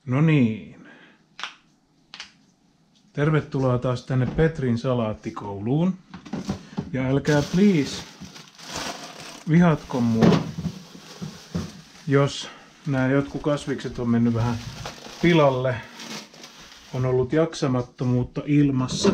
No niin. Tervetuloa taas tänne Petrin salaattikouluun. Ja älkää please vihatko mua, jos nämä jotkut kasvikset on mennyt vähän pilalle. On ollut jaksamattomuutta ilmassa.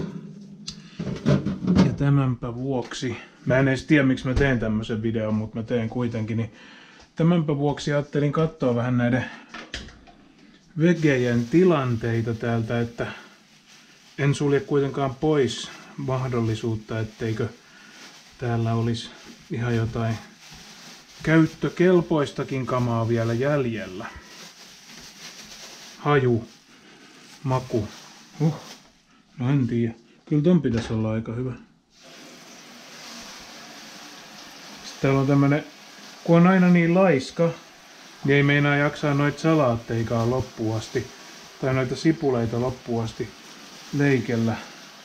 Ja tämänpä vuoksi, mä en edes tiedä miksi mä teen tämmöisen videon, mutta mä teen kuitenkin, niin tämänpä vuoksi ajattelin katsoa vähän näiden vegejen tilanteita täältä, että en sulje kuitenkaan pois mahdollisuutta, etteikö täällä olisi ihan jotain käyttökelpoistakin kamaa vielä jäljellä. Haju, maku. No en tiedä. Kyllä ton pitäisi olla aika hyvä. Sitten täällä on tämmönen, kun on aina niin laiska, niin ei meinaa jaksaa noita salaatteikaan loppuun asti. Tai noita sipuleita loppuun asti leikellä.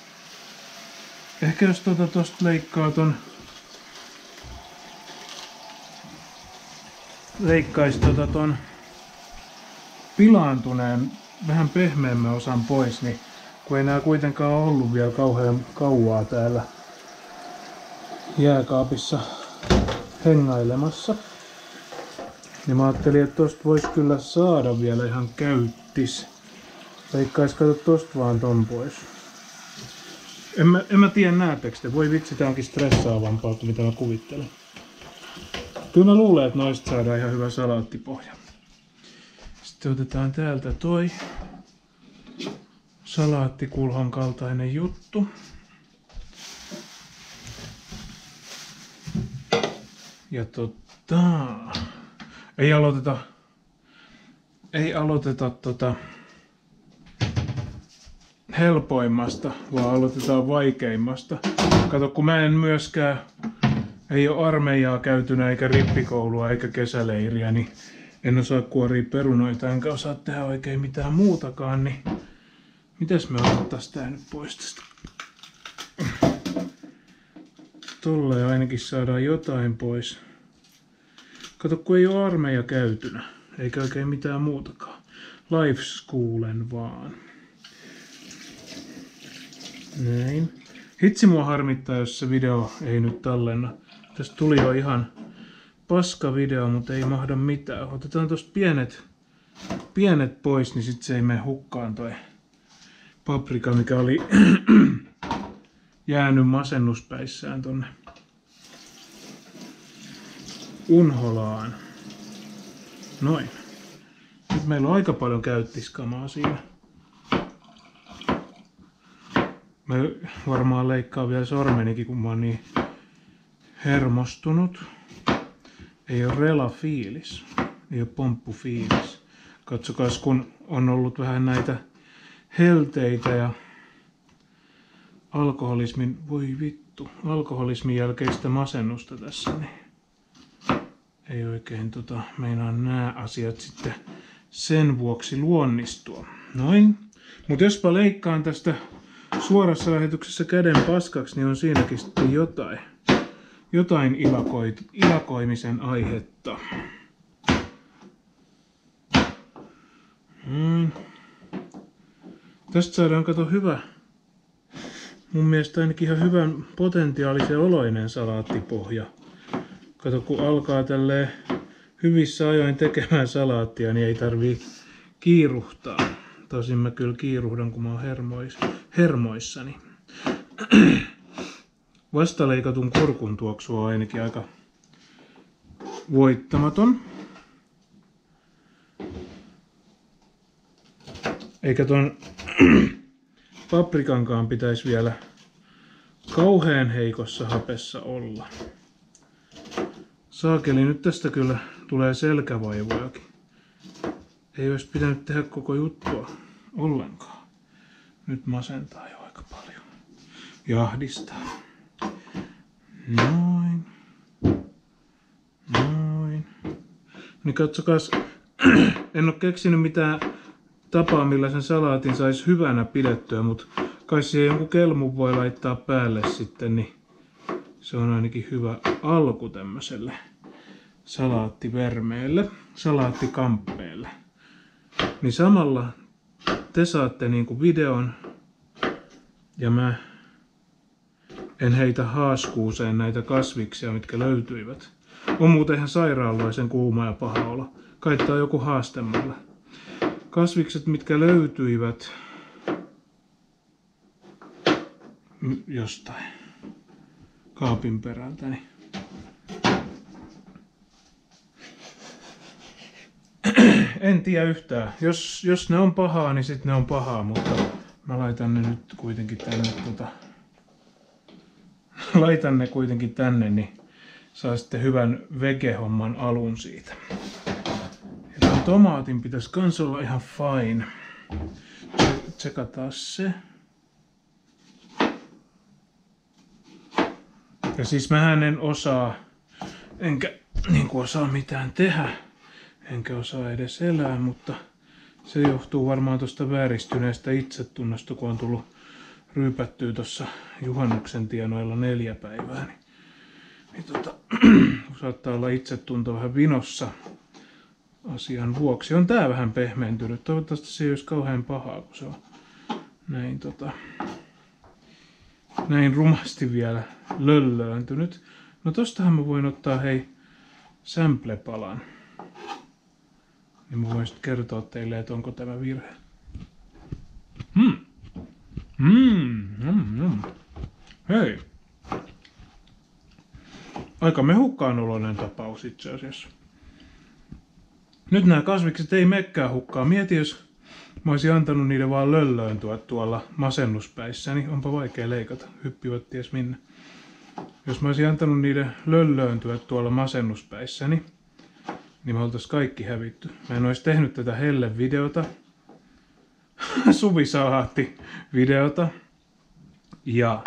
Ehkä jos tosta leikkaa leikkaisi ton pilaantuneen vähän pehmeämmän osan pois, niin kun ei nää kuitenkaan ollut vielä kauhean kauaa täällä jääkaapissa hengailemassa, niin mä ajattelin, että tosta vois kyllä saada vielä ihan käyttis. Leikkais kato tosta vaan ton pois. En mä tiedä näettekö te. Voi vitsi, tää onkin stressaavampaa kuin mitä mä kuvittelen. Kyllä mä luulen, että noista saadaan ihan hyvä salaattipohja. Sitten otetaan täältä toi salaattikulhon kaltainen juttu. Ja ei aloiteta helpoimmasta, vaan aloitetaan vaikeimmasta. Kato, kun mä en myöskään, ei ole armeijaa käytynä, eikä rippikoulua, eikä kesäleiriä, niin en osaa kuoria perunoita, enkä osaa tehdä oikein mitään muutakaan, niin mitäs me otettaisiin tää nyt pois tästä? Tolle ainakin saadaan jotain pois. Kato, kun ei ole armeija käytynä, eikä oikein mitään muutakaan. Life schoolen vaan. Näin. Hitsi mua harmittaa, jos se video ei nyt tallenna. Tästä tuli jo ihan paska video, mutta ei mahda mitään. Otetaan tosta pienet pois, niin sit se ei mene hukkaan toi paprika, mikä oli jäänyt masennuspäissään tonne unholaan. Noin. Nyt meillä on aika paljon käyttiskamaa siinä. Mä varmaan leikkaan vielä sormenikin, kun mä oon niin hermostunut. Ei oo rela-fiilis. Ei oo pomppu-fiilis. Katsokaas, kun on ollut vähän näitä helteitä ja alkoholismin jälkeistä masennusta tässä, niin ei oikein meinaa nää asiat sitten sen vuoksi luonnistua. Noin. Mut jospa leikkaan tästä suorassa lähetyksessä käden paskaksi, niin on siinäkin sitten jotain ilakoimisen aihetta. Tästä saadaan kato hyvä, mun mielestä ainakin ihan hyvän potentiaalisen oloinen salaattipohja. Kato, kun alkaa tälleen hyvissä ajoin tekemään salaattia, niin ei tarvii kiiruhtaa. Tosin mä kyllä kiiruhdan, kun mä oon hermoissani. Vastaleikatun kurkun tuoksu on ainakin aika voittamaton. Eikä ton paprikankaan pitäisi vielä kauhean heikossa hapessa olla. Saakeli, nyt tästä kyllä tulee selkävaivojakin. Ei olisi pitänyt tehdä koko juttua ollenkaan. Nyt masentaa jo aika paljon. Jahdistaa. Noin. Noin. Niin katsokaas, en ole keksinyt mitään tapaa, millä sen salaatin saisi hyvänä pidettyä, mutta kai siihen jonkun kelmun voi laittaa päälle sitten, niin se on ainakin hyvä alku tämmöiselle salaattivermeelle, salaattikamppeelle. niin samalla te saatte niinku videon ja mä en heitä haaskuuseen näitä kasviksia, mitkä löytyivät. On muuten ihan sairaaloisen kuuma ja paha olo. Kai tää on joku haastemalla. Kasvikset, mitkä löytyivät jostain kaapin perältä, niin en tiedä yhtään. Jos ne on pahaa, niin sitten ne on pahaa, mutta mä laitan ne nyt kuitenkin tänne laitan ne kuitenkin tänne, niin saa sitten hyvän vege-homman alun siitä. Ja tämän tomaatin pitäisi kans olla ihan fine. Tsekataan se. Ja siis mähän en osaa, enkä niinku osaa mitään tehdä, enkä osaa edes elää, mutta se johtuu varmaan tuosta vääristyneestä itsetunnosta, kun on tullut ryypättyä tuossa juhannuksen tienoilla 4 päivää. Niin saattaa olla itsetunto vähän vinossa asian vuoksi. On tää vähän pehmeentynyt. Toivottavasti se ei olisi kauhean pahaa, kun se on näin rumasti vielä löllööntynyt. No tostahan mä voin ottaa sample-palan. Niin mä voin sitten kertoa teille, että onko tämä virhe. Hei. Aika mehukkaan oloinen tapaus itse asiassa. Nyt nämä kasvikset ei mekkää hukkaa. Mieti, jos mä olisin antanut niiden vaan löllööntyä tuolla masennuspäissä, niin onpa vaikea leikata. Hyppivät ties minne. Jos mä olisin antanut niiden löllööntyä tuolla masennuspäissä, niin me oltais kaikki hävitty. Mä en olisi tehnyt tätä helle-videota. Suvisahaatti-videota. Ja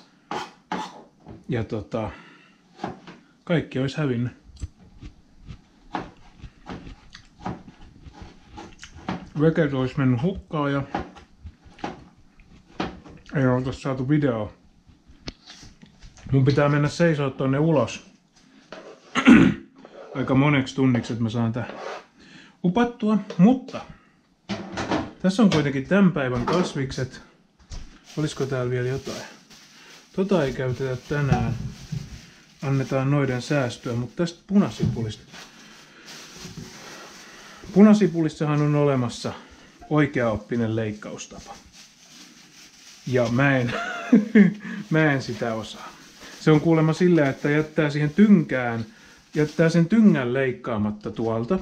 kaikki olisi hävinnyt. Veget olisi mennyt hukkaan ja ei oltaisi saatu videoa. Mun pitää mennä seisoo tonne ulos aika moneksi tunniksi, että mä saan tää upattua. Mutta tässä on kuitenkin tämän päivän kasvikset. Olisiko täällä vielä jotain? Tota ei käytetä tänään. Annetaan noiden säästöä, mutta tästä punasipulista. Punasipulissahan on olemassa oikeaoppinen leikkaustapa. Ja mä en sitä osaa. Se on kuulemma sillä, että jättää sen tyngän leikkaamatta tuolta.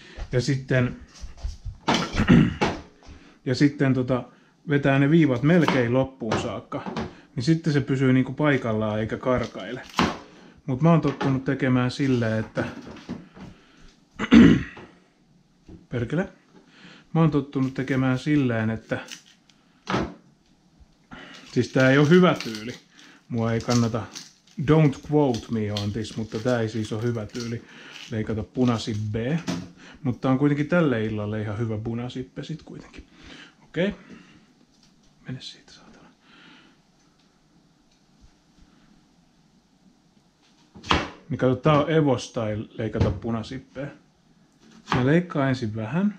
Ja sitten vetää ne viivat melkein loppuun saakka. Niin sitten se pysyy niinku paikallaan eikä karkaile. Mutta mä oon tottunut tekemään silleen, että perkele. Mä oon tottunut tekemään silleen, että siis tää ei ole hyvä tyyli. Mua ei kannata, don't quote me on this, mutta tää ei siis ole hyvä tyyli leikata punasippe. Mutta on kuitenkin tälle illalle ihan hyvä punasippe sit kuitenkin. Okei. Mene siitä saatana. Niin kato, tää on Evo Style leikata punasippeä. Mä leikkaan ensin vähän.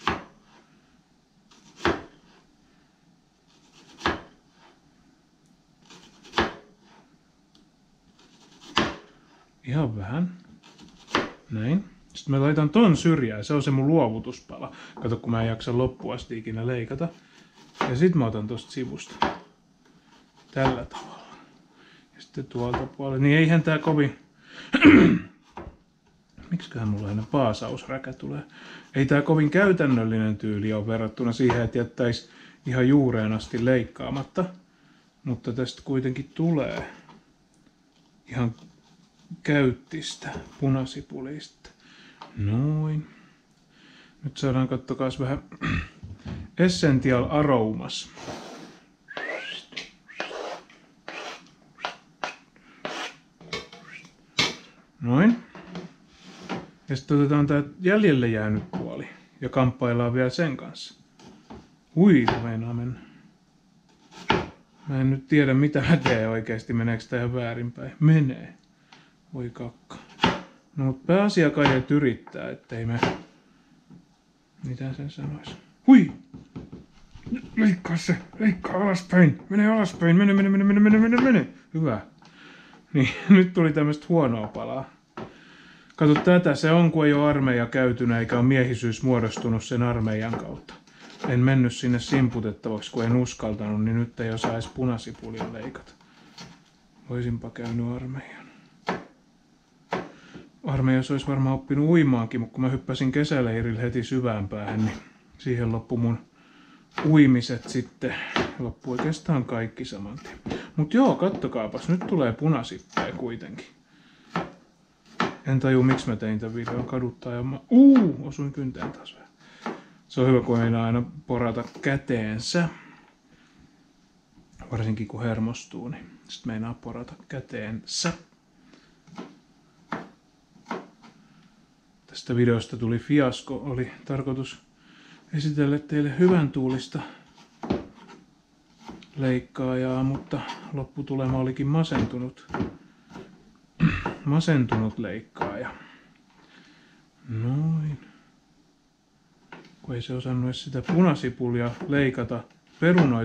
Ihan vähän. Näin. Sitten mä laitan ton syrjään. Se on se mun luovutuspala. Kato, kun mä en jaksa loppuun asti ikinä leikata. Ja sit mä otan tosta sivusta. Tällä tavalla. Ja sitten tuolta puolella. Niin eihän tää kovin... Miksiköhän mulla aina paasausräkä tulee? Ei tää kovin käytännöllinen tyyli ole verrattuna siihen, että jättäisi ihan juureen asti leikkaamatta. Mutta tästä kuitenkin tulee ihan käyttistä punasipulista. Noin. Nyt saadaan kattokaas vähän Essential Aromas. Noin. Ja sitten otetaan tää jäljelle jäänyt puoli ja kamppaillaan vielä sen kanssa. Ui, meinaa mennä. Mä en nyt tiedä mitä mä teen oikeesti, meneekö tää ihan väärinpäin. Menee. Voi kakka. No mut pääasia kai et yrittää, ettei me... Mitä sen sanois? Hui! Leikkaa se! Leikkaa alaspäin! Mene alaspäin! Mene! Hyvä. Niin, nyt tuli tämmöstä huonoa palaa. Kato, tätä se on, kun ei ole armeija käytynä eikä ole miehisyys muodostunut sen armeijan kautta. En mennyt sinne simputettavaksi, kun en uskaltanut, niin nyt ei osaa edes punasipulia leikata. Voisinpa käynyt armeijan. Armeijassa olisi varmaan oppinut uimaankin, mutta kun mä hyppäsin kesäleirillä heti syvään päähän, niin siihen loppui mun uimiset sitten. Loppui oikeastaan kaikki saman tien. Mut joo, kattokaapas, nyt tulee punasippejä kuitenkin. En tajua, miksi mä tein tämän videon, kaduttaa ja osuin kynteen taas vähän. Se on hyvä, kun ei aina porata käteensä. Varsinkin kun hermostuu, niin sit meinaa porata käteensä. Tästä videosta tuli fiasko. Oli tarkoitus esitellä teille hyvän tuulista leikkaajaa, mutta lopputulema olikin masentunut leikkaaja. Noin. Kun ei se osannut edes sitä punasipulia leikata perunoita